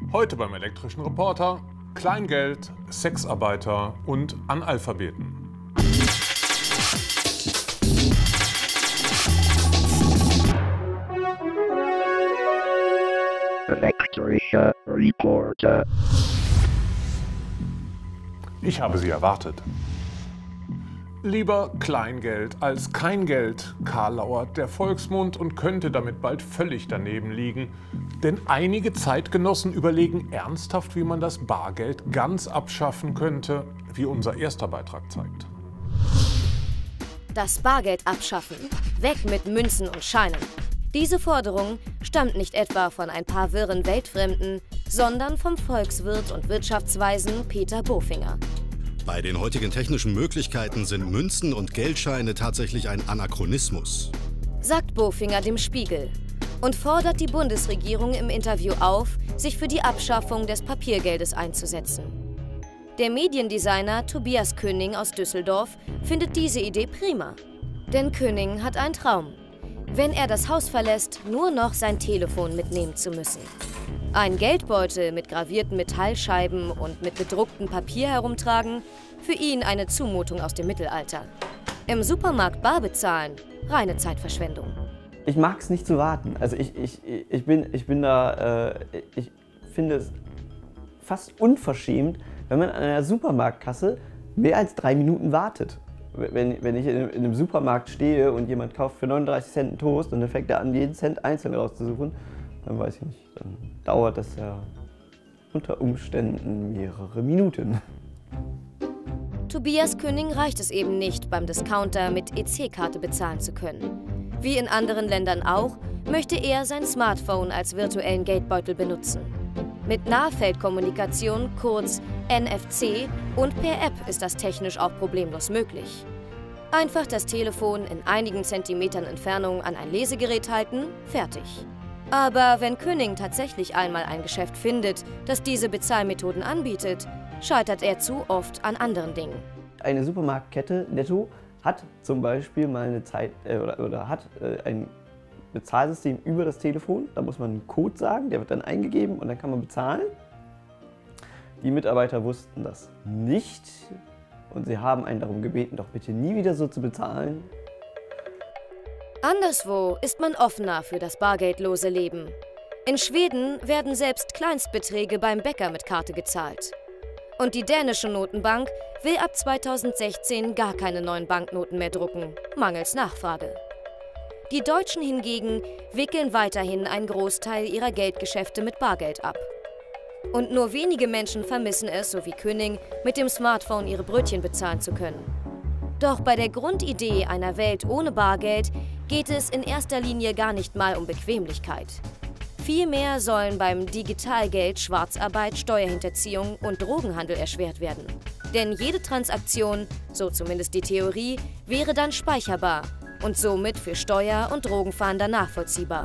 Heute beim Elektrischen Reporter: Kleingeld, Sexarbeiter und Analphabeten. Elektrischer Reporter. Ich habe Sie erwartet. Lieber Kleingeld als kein Geld, karlauert der Volksmund und könnte damit bald völlig daneben liegen. Denn einige Zeitgenossen überlegen ernsthaft, wie man das Bargeld ganz abschaffen könnte, wie unser erster Beitrag zeigt. Das Bargeld abschaffen, weg mit Münzen und Scheinen. Diese Forderung stammt nicht etwa von ein paar wirren Weltfremden, sondern vom Volkswirt und Wirtschaftsweisen Peter Bofinger. Bei den heutigen technischen Möglichkeiten sind Münzen und Geldscheine tatsächlich ein Anachronismus, sagt Bofinger dem Spiegel und fordert die Bundesregierung im Interview auf, sich für die Abschaffung des Papiergeldes einzusetzen. Der Mediendesigner Tobias Künning aus Düsseldorf findet diese Idee prima. Denn Künning hat einen Traum: wenn er das Haus verlässt, nur noch sein Telefon mitnehmen zu müssen. Ein Geldbeutel mit gravierten Metallscheiben und mit bedrucktem Papier herumtragen, für ihn eine Zumutung aus dem Mittelalter. Im Supermarkt bar bezahlen, reine Zeitverschwendung. Ich mag es nicht zu warten. Also ich finde es fast unverschämt, wenn man an einer Supermarktkasse mehr als 3 Minuten wartet. Wenn ich in einem Supermarkt stehe und jemand kauft für 39 Cent einen Toast und dann fängt er an, jeden Cent einzeln rauszusuchen, dann weiß ich nicht, dann dauert das ja unter Umständen mehrere Minuten. Tobias Künning reicht es eben nicht, beim Discounter mit EC-Karte bezahlen zu können. Wie in anderen Ländern auch, möchte er sein Smartphone als virtuellen Geldbeutel benutzen. Mit Nahfeldkommunikation, kurz NFC, und per App ist das technisch auch problemlos möglich. Einfach das Telefon in einigen Zentimetern Entfernung an ein Lesegerät halten, fertig. Aber wenn Künning tatsächlich einmal ein Geschäft findet, das diese Bezahlmethoden anbietet, scheitert er zu oft an anderen Dingen. Eine Supermarktkette, Netto, hat zum Beispiel mal eine ein Bezahlsystem über das Telefon. Da muss man einen Code sagen, der wird dann eingegeben und dann kann man bezahlen. Die Mitarbeiter wussten das nicht und sie haben einen darum gebeten, doch bitte nie wieder so zu bezahlen. Anderswo ist man offener für das bargeldlose Leben. In Schweden werden selbst Kleinstbeträge beim Bäcker mit Karte gezahlt. Und die dänische Notenbank will ab 2016 gar keine neuen Banknoten mehr drucken, mangels Nachfrage. Die Deutschen hingegen wickeln weiterhin einen Großteil ihrer Geldgeschäfte mit Bargeld ab. Und nur wenige Menschen vermissen es, so wie Künning, mit dem Smartphone ihre Brötchen bezahlen zu können. Doch bei der Grundidee einer Welt ohne Bargeld geht es in erster Linie gar nicht mal um Bequemlichkeit. Vielmehr sollen beim Digitalgeld Schwarzarbeit, Steuerhinterziehung und Drogenhandel erschwert werden. Denn jede Transaktion, so zumindest die Theorie, wäre dann speicherbar und somit für Steuer- und Drogenfahnder nachvollziehbar.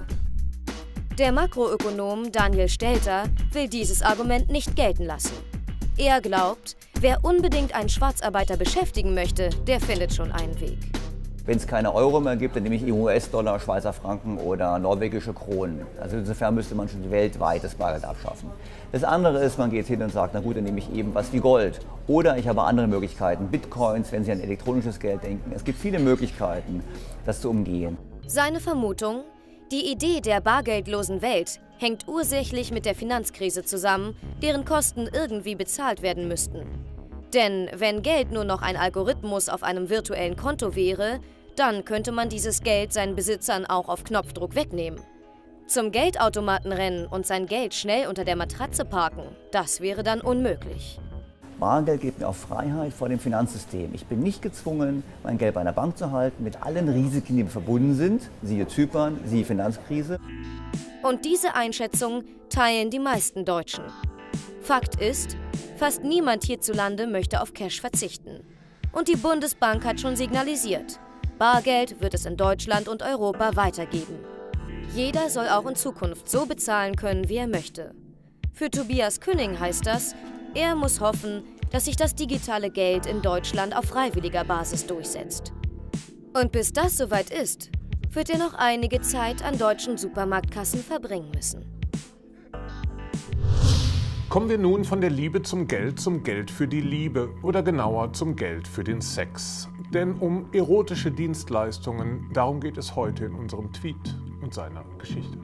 Der Makroökonom Daniel Stelter will dieses Argument nicht gelten lassen. Er glaubt, wer unbedingt einen Schwarzarbeiter beschäftigen möchte, der findet schon einen Weg. Wenn es keine Euro mehr gibt, dann nehme ich US-Dollar, Schweizer Franken oder norwegische Kronen. Also insofern müsste man schon weltweit das Bargeld abschaffen. Das andere ist, man geht hin und sagt, na gut, dann nehme ich eben was wie Gold. Oder ich habe andere Möglichkeiten, Bitcoins, wenn Sie an elektronisches Geld denken. Es gibt viele Möglichkeiten, das zu umgehen. Seine Vermutung: Die Idee der bargeldlosen Welt hängt ursächlich mit der Finanzkrise zusammen, deren Kosten irgendwie bezahlt werden müssten. Denn wenn Geld nur noch ein Algorithmus auf einem virtuellen Konto wäre, dann könnte man dieses Geld seinen Besitzern auch auf Knopfdruck wegnehmen. Zum Geldautomaten rennen und sein Geld schnell unter der Matratze parken, das wäre dann unmöglich. Bargeld gibt mir auch Freiheit vor dem Finanzsystem. Ich bin nicht gezwungen, mein Geld bei einer Bank zu halten, mit allen Risiken, die verbunden sind, siehe Zypern, siehe Finanzkrise. Und diese Einschätzung teilen die meisten Deutschen. Fakt ist, fast niemand hierzulande möchte auf Cash verzichten. Und die Bundesbank hat schon signalisiert: Bargeld wird es in Deutschland und Europa weitergeben. Jeder soll auch in Zukunft so bezahlen können, wie er möchte. Für Tobias Künning heißt das, er muss hoffen, dass sich das digitale Geld in Deutschland auf freiwilliger Basis durchsetzt. Und bis das soweit ist, wird er noch einige Zeit an deutschen Supermarktkassen verbringen müssen. Kommen wir nun von der Liebe zum Geld für die Liebe oder genauer zum Geld für den Sex. Denn um erotische Dienstleistungen, darum geht es heute in unserem Tweet und seiner Geschichte.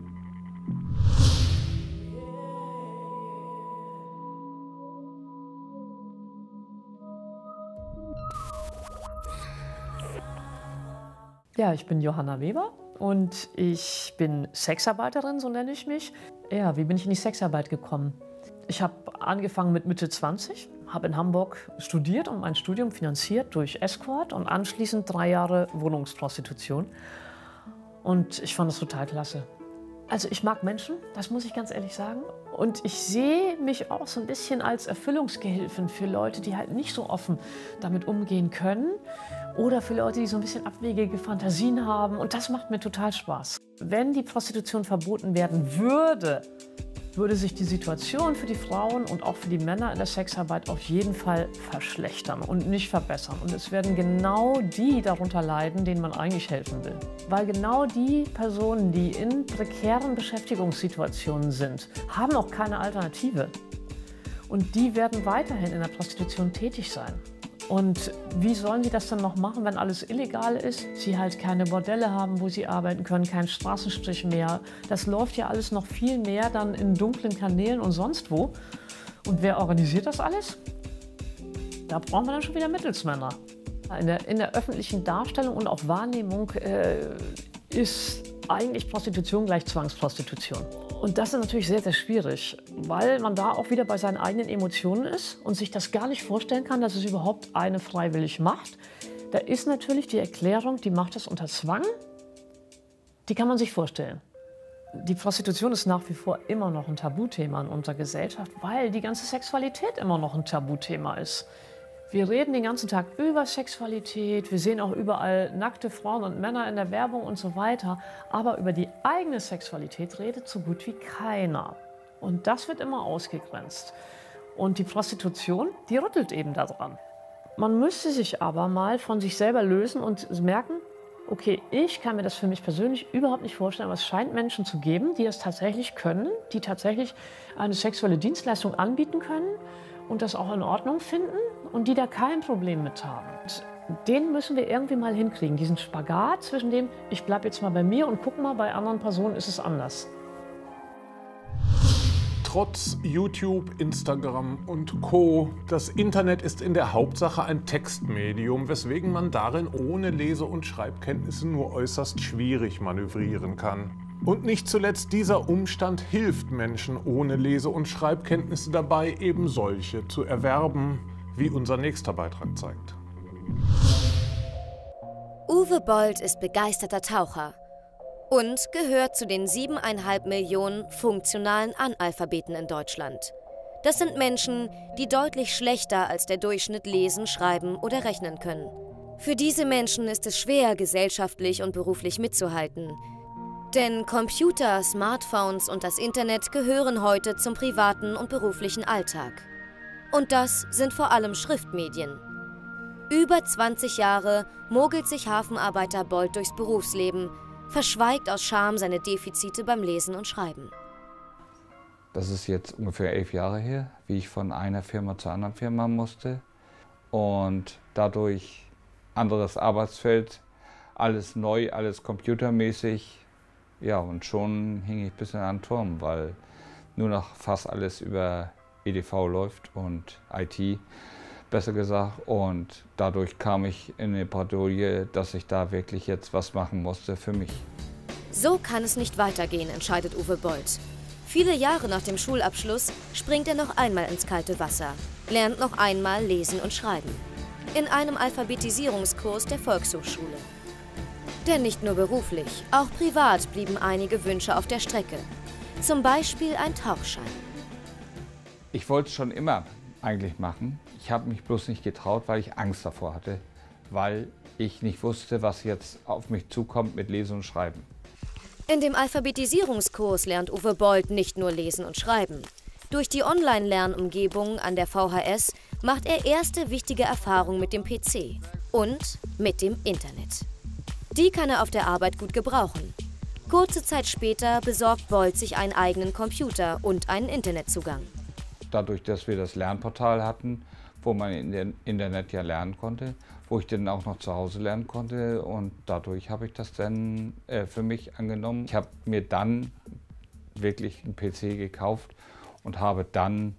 Ja, ich bin Johanna Weber und ich bin Sexarbeiterin, so nenne ich mich. Ja, wie bin ich in die Sexarbeit gekommen? Ich habe angefangen mit Mitte 20, habe in Hamburg studiert und mein Studium finanziert durch Escort und anschließend 3 Jahre Wohnungsprostitution. Und ich fand das total klasse. Also ich mag Menschen, das muss ich ganz ehrlich sagen. Und ich sehe mich auch so ein bisschen als Erfüllungsgehilfin für Leute, die halt nicht so offen damit umgehen können. Oder für Leute, die so ein bisschen abwegige Fantasien haben. Und das macht mir total Spaß. Wenn die Prostitution verboten werden würde, würde sich die Situation für die Frauen und auch für die Männer in der Sexarbeit auf jeden Fall verschlechtern und nicht verbessern. Und es werden genau die darunter leiden, denen man eigentlich helfen will. Weil genau die Personen, die in prekären Beschäftigungssituationen sind, haben auch keine Alternative. Und die werden weiterhin in der Prostitution tätig sein. Und wie sollen sie das dann noch machen, wenn alles illegal ist? Sie halt keine Bordelle haben, wo sie arbeiten können, keinen Straßenstrich mehr. Das läuft ja alles noch viel mehr dann in dunklen Kanälen und sonst wo. Und wer organisiert das alles? Da brauchen wir dann schon wieder Mittelsmänner. In der öffentlichen Darstellung und auch Wahrnehmung ist eigentlich Prostitution gleich Zwangsprostitution. Und das ist natürlich sehr, sehr schwierig, weil man da auch wieder bei seinen eigenen Emotionen ist und sich das gar nicht vorstellen kann, dass es überhaupt eine freiwillig macht. Da ist natürlich die Erklärung, die macht das unter Zwang, die kann man sich vorstellen. Die Prostitution ist nach wie vor immer noch ein Tabuthema in unserer Gesellschaft, weil die ganze Sexualität immer noch ein Tabuthema ist. Wir reden den ganzen Tag über Sexualität, wir sehen auch überall nackte Frauen und Männer in der Werbung und so weiter. Aber über die eigene Sexualität redet so gut wie keiner. Und das wird immer ausgegrenzt. Und die Prostitution, die rüttelt eben daran. Man müsste sich aber mal von sich selber lösen und merken, okay, ich kann mir das für mich persönlich überhaupt nicht vorstellen, aber es scheint Menschen zu geben, die das tatsächlich können, die tatsächlich eine sexuelle Dienstleistung anbieten können und das auch in Ordnung finden und die da kein Problem mit haben. Und den müssen wir irgendwie mal hinkriegen, diesen Spagat zwischen dem, ich bleibe jetzt mal bei mir und guck mal, bei anderen Personen ist es anders. Trotz YouTube, Instagram und Co. Das Internet ist in der Hauptsache ein Textmedium, weswegen man darin ohne Lese- und Schreibkenntnisse nur äußerst schwierig manövrieren kann. Und nicht zuletzt dieser Umstand hilft Menschen ohne Lese- und Schreibkenntnisse dabei, eben solche zu erwerben, wie unser nächster Beitrag zeigt. Uwe Bold ist begeisterter Taucher und gehört zu den 7,5 Millionen funktionalen Analphabeten in Deutschland. Das sind Menschen, die deutlich schlechter als der Durchschnitt lesen, schreiben oder rechnen können. Für diese Menschen ist es schwer, gesellschaftlich und beruflich mitzuhalten. Denn Computer, Smartphones und das Internet gehören heute zum privaten und beruflichen Alltag. Und das sind vor allem Schriftmedien. Über 20 Jahre mogelt sich Hafenarbeiter Bold durchs Berufsleben, verschweigt aus Scham seine Defizite beim Lesen und Schreiben. Das ist jetzt ungefähr 11 Jahre her, wie ich von einer Firma zur anderen Firma musste. Und dadurch anderes Arbeitsfeld, alles neu, alles computermäßig. Ja, und schon hing ich ein bisschen an den Turm, weil nur noch fast alles über EDV läuft und IT, besser gesagt. Und dadurch kam ich in eine Bredouille, dass ich da wirklich jetzt was machen musste für mich. So kann es nicht weitergehen, entscheidet Uwe Bold. Viele Jahre nach dem Schulabschluss springt er noch einmal ins kalte Wasser, lernt noch einmal lesen und schreiben. In einem Alphabetisierungskurs der Volkshochschule. Denn nicht nur beruflich, auch privat blieben einige Wünsche auf der Strecke. Zum Beispiel ein Tauchschein. Ich wollte es schon immer eigentlich machen. Ich habe mich bloß nicht getraut, weil ich Angst davor hatte, weil ich nicht wusste, was jetzt auf mich zukommt mit Lesen und Schreiben. In dem Alphabetisierungskurs lernt Uwe Bold nicht nur Lesen und Schreiben. Durch die Online-Lernumgebung an der VHS macht er erste wichtige Erfahrungen mit dem PC und mit dem Internet. Die kann er auf der Arbeit gut gebrauchen. Kurze Zeit später besorgt Bold sich einen eigenen Computer und einen Internetzugang. dadurch, dass wir das Lernportal hatten, wo man in dem Internet ja lernen konnte, wo ich dann auch noch zu Hause lernen konnte, und dadurch habe ich das dann für mich angenommen. Ich habe mir dann wirklich einen PC gekauft und habe dann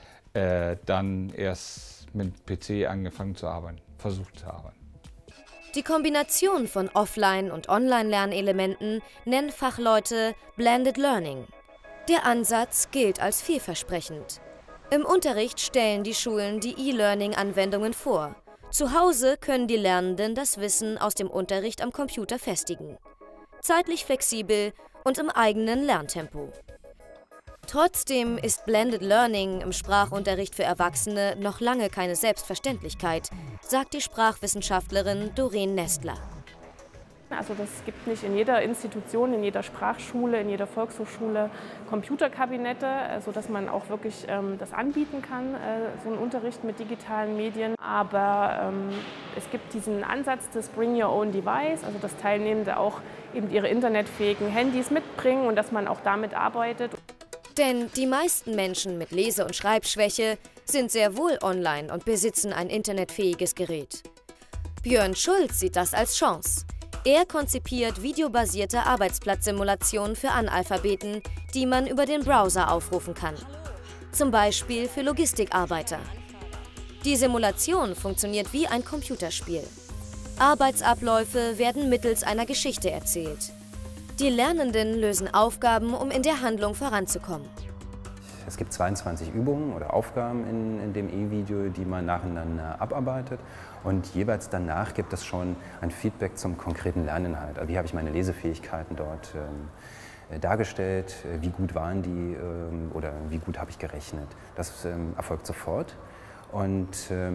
erst mit PC angefangen zu arbeiten, versucht zu arbeiten. Die Kombination von Offline- und Online-Lernelementen nennen Fachleute Blended Learning. Der Ansatz gilt als vielversprechend. Im Unterricht stellen die Schulen die E-Learning-Anwendungen vor. Zu Hause können die Lernenden das Wissen aus dem Unterricht am Computer festigen. Zeitlich flexibel und im eigenen Lerntempo. Trotzdem ist Blended Learning im Sprachunterricht für Erwachsene noch lange keine Selbstverständlichkeit, sagt die Sprachwissenschaftlerin Doreen Nestler. Also das gibt nicht in jeder Institution, in jeder Sprachschule, in jeder Volkshochschule Computerkabinette, sodass man auch wirklich das anbieten kann, so einen Unterricht mit digitalen Medien. Aber es gibt diesen Ansatz des Bring Your Own Device, also dass Teilnehmende auch eben ihre internetfähigen Handys mitbringen und dass man auch damit arbeitet. Denn die meisten Menschen mit Lese- und Schreibschwäche sind sehr wohl online und besitzen ein internetfähiges Gerät. Björn Schulz sieht das als Chance. Er konzipiert videobasierte Arbeitsplatzsimulationen für Analphabeten, die man über den Browser aufrufen kann. Zum Beispiel für Logistikarbeiter. Die Simulation funktioniert wie ein Computerspiel. Arbeitsabläufe werden mittels einer Geschichte erzählt. Die Lernenden lösen Aufgaben, um in der Handlung voranzukommen. Es gibt 22 Übungen oder Aufgaben in dem E-Video, die man nacheinander abarbeitet. Und jeweils danach gibt es schon ein Feedback zum konkreten Lerninhalt. Also wie habe ich meine Lesefähigkeiten dort dargestellt, wie gut waren die oder wie gut habe ich gerechnet. Das erfolgt sofort. Und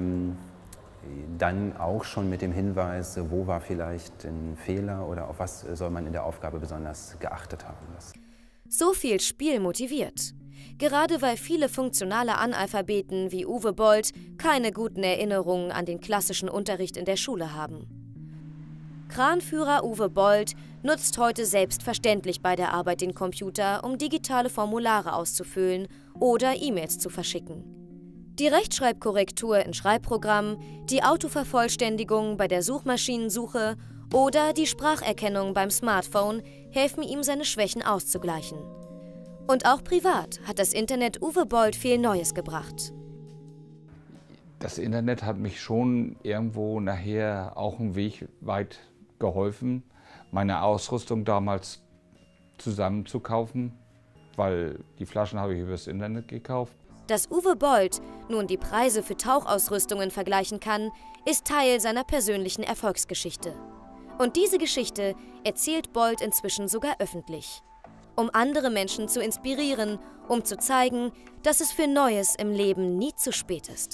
dann auch schon mit dem Hinweis, wo war vielleicht ein Fehler oder auf was soll man in der Aufgabe besonders geachtet haben. So viel Spiel motiviert. Gerade weil viele funktionale Analphabeten wie Uwe Bold keine guten Erinnerungen an den klassischen Unterricht in der Schule haben. Kranführer Uwe Bold nutzt heute selbstverständlich bei der Arbeit den Computer, um digitale Formulare auszufüllen oder E-Mails zu verschicken. Die Rechtschreibkorrektur in Schreibprogrammen, die Autovervollständigung bei der Suchmaschinensuche oder die Spracherkennung beim Smartphone helfen ihm, seine Schwächen auszugleichen. Und auch privat hat das Internet Uwe Bold viel Neues gebracht. Das Internet hat mich schon irgendwo nachher auch einen Weg weit geholfen, meine Ausrüstung damals zusammenzukaufen, weil die Flaschen habe ich über das Internet gekauft. Dass Uwe Bold nun die Preise für Tauchausrüstungen vergleichen kann, ist Teil seiner persönlichen Erfolgsgeschichte. Und diese Geschichte erzählt Bold inzwischen sogar öffentlich. Um andere Menschen zu inspirieren, um zu zeigen, dass es für Neues im Leben nie zu spät ist.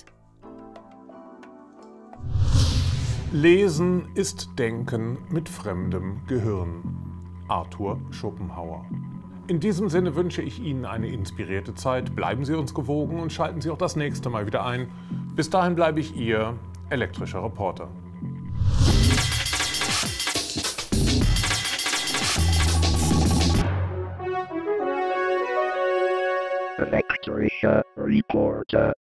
Lesen ist Denken mit fremdem Gehirn. Arthur Schopenhauer. In diesem Sinne wünsche ich Ihnen eine inspirierte Zeit. Bleiben Sie uns gewogen und schalten Sie auch das nächste Mal wieder ein. Bis dahin bleibe ich Ihr elektrischer Reporter. Elektrischer Reporter.